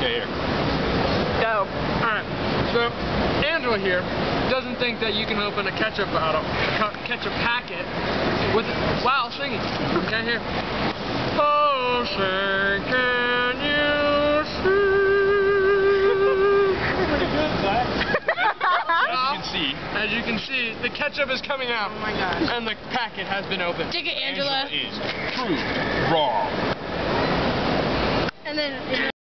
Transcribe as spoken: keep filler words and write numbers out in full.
Yeah, here. Go. Alright, so Angela here doesn't think that you can open a ketchup bottle, a ketchup packet with, wow, singing. Okay, here. Oh, say, can you see? As you can see, As you can see, the ketchup is coming out. Oh my gosh. And the packet has been opened. Take it, Angela. Angela is proved wrong. And then.